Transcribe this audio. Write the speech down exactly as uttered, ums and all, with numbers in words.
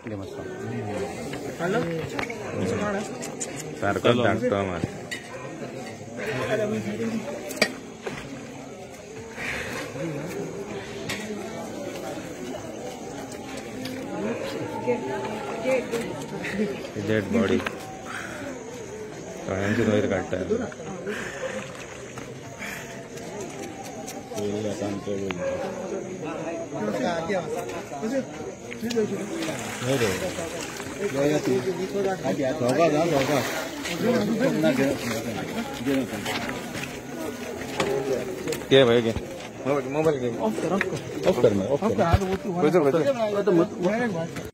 hello सारखं धाकटो मार डेड बॉडी कळ्यांची वयर काडटा क्या भाई क्या मोबाइल ऑफ कर ऑफ कर ऑफ कर